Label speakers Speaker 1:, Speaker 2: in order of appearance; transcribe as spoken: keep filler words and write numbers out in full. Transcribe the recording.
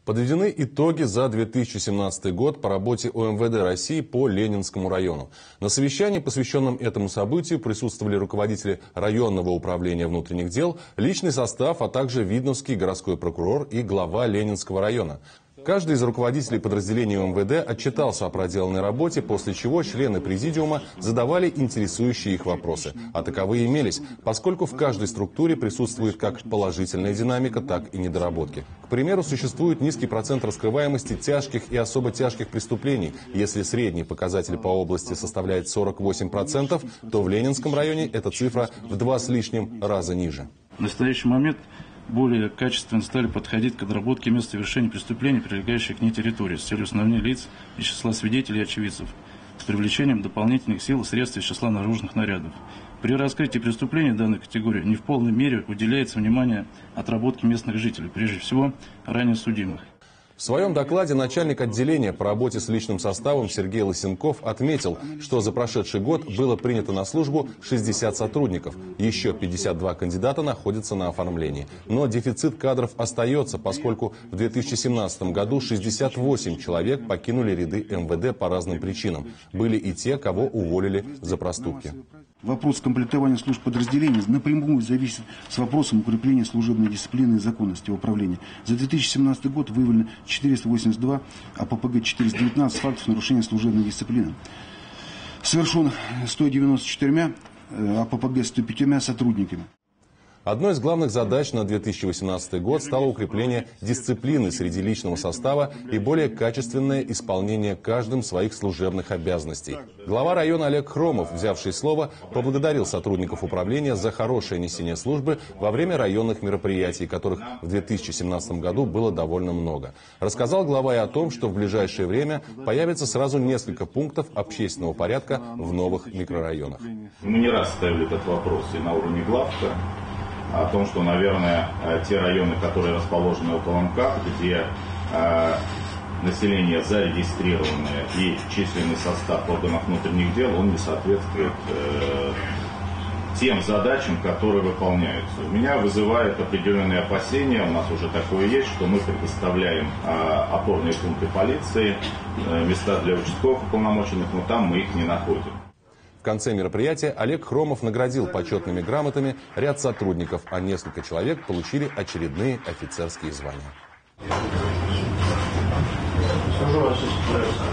Speaker 1: Подведены итоги за две тысячи семнадцатый год по работе О Эм Вэ Дэ России по Ленинскому району. На совещании, посвященном этому событию, присутствовали руководители районного управления внутренних дел, личный состав, а также видновский городской прокурор и глава Ленинского района. Каждый из руководителей подразделений О Эм Вэ Дэ отчитался о проделанной работе, после чего члены президиума задавали интересующие их вопросы. А таковые имелись, поскольку в каждой структуре присутствует как положительная динамика, так и недоработки. К примеру, существует низкий процент раскрываемости тяжких и особо тяжких преступлений. Если средний показатель по области составляет сорок восемь процентов, то в Ленинском районе эта цифра в два с лишним раза ниже.
Speaker 2: В настоящий момент более качественно стали подходить к отработке мест совершения преступлений, прилегающих к ней территории, с целью установления лиц из числа свидетелей и очевидцев, с привлечением дополнительных сил и средств из числа наружных нарядов. При раскрытии преступлений данной категории не в полной мере уделяется внимание отработке местных жителей, прежде всего ранее судимых.
Speaker 1: В своем докладе начальник отделения по работе с личным составом Сергей Лысенков отметил, что за прошедший год было принято на службу шестьдесят сотрудников. Еще пятьдесят два кандидата находятся на оформлении. Но дефицит кадров остается, поскольку в две тысячи семнадцатом году шестьдесят восемь человек покинули ряды Эм Вэ Дэ по разным причинам. Были и те, кого уволили за проступки.
Speaker 3: Вопрос комплектования служб подразделений напрямую зависит с вопросом укрепления служебной дисциплины и законности в управлении. За две тысячи семнадцатый год выявлено четыреста восемьдесят два, а П П Г четыреста девятнадцать фактов нарушения служебной дисциплины. Совершен сто девяносто четыре, а П П Г сто пять сотрудниками.
Speaker 1: Одной из главных задач на две тысячи восемнадцатый год стало укрепление дисциплины среди личного состава и более качественное исполнение каждым своих служебных обязанностей. Глава района Олег Хромов, взявший слово, поблагодарил сотрудников управления за хорошее несение службы во время районных мероприятий, которых в две тысячи семнадцатом году было довольно много. Рассказал глава и о том, что в ближайшее время появится сразу несколько пунктов общественного порядка в новых микрорайонах.
Speaker 4: Мы не раз ставили этот вопрос и на уровне главка, о том, что, наверное, те районы, которые расположены около Эм Ка П, где э, население зарегистрированное и численный состав органов внутренних дел, он не соответствует э, тем задачам, которые выполняются. У меня вызывает определенные опасения, у нас уже такое есть, что мы предоставляем э, опорные пункты полиции, э, места для участковых уполномоченных, но там мы их не находим.
Speaker 1: В конце мероприятия Олег Хромов наградил почетными грамотами ряд сотрудников, а несколько человек получили очередные офицерские звания.